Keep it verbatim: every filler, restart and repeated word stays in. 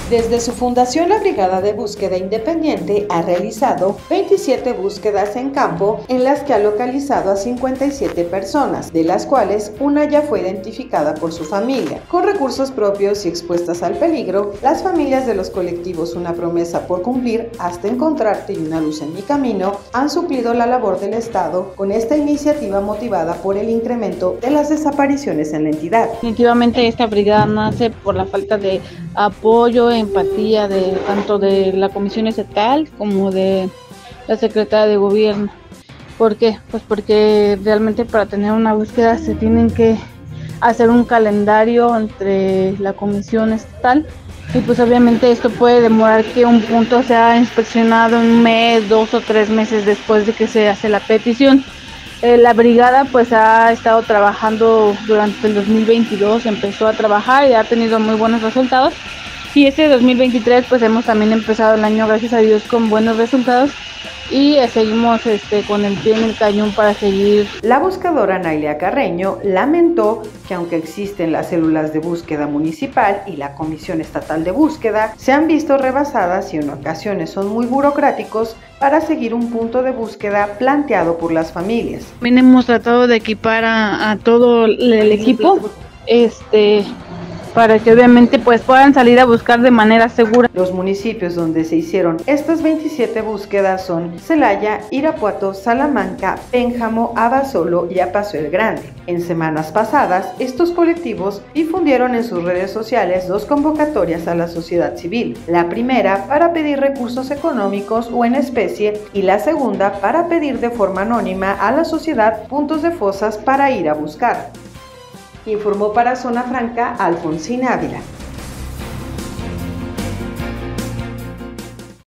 Desde su fundación, la Brigada de Búsqueda Independiente ha realizado veintisiete búsquedas en campo en las que ha localizado a cincuenta y siete personas, de las cuales una ya fue identificada por su familia. Con recursos propios y expuestas al peligro, las familias de los colectivos Una Promesa por Cumplir, Hasta Encontrarte y Una Luz en Mi Camino han suplido la labor del Estado con esta iniciativa motivada por el incremento de las desapariciones en la entidad. Definitivamente esta brigada nace por la falta de apoyo, empatía de tanto de la Comisión Estatal como de la Secretaría de Gobierno. ¿Por qué? Pues porque realmente para tener una búsqueda se tienen que hacer un calendario entre la Comisión Estatal y pues obviamente esto puede demorar que un punto sea inspeccionado un mes, dos o tres meses después de que se hace la petición. Eh, la brigada pues ha estado trabajando durante el dos mil veintidós, empezó a trabajar y ha tenido muy buenos resultados. Y este dos mil veintitrés pues hemos también empezado el año, gracias a Dios, con buenos resultados y eh, seguimos este, con el pie en el cañón para seguir. La buscadora Nailia Carreño lamentó que aunque existen las células de búsqueda municipal y la Comisión Estatal de Búsqueda, se han visto rebasadas y en ocasiones son muy burocráticos para seguir un punto de búsqueda planteado por las familias. También hemos tratado de equipar a, a todo el equipo, este... para que obviamente pues puedan salir a buscar de manera segura. Los municipios donde se hicieron estas veintisiete búsquedas son Celaya, Irapuato, Salamanca, Pénjamo, Abasolo y Apaso el Grande. En semanas pasadas, estos colectivos difundieron en sus redes sociales dos convocatorias a la sociedad civil. La primera para pedir recursos económicos o en especie y la segunda para pedir de forma anónima a la sociedad puntos de fosas para ir a buscar. Informó para Zona Franca Alfonsín Ávila.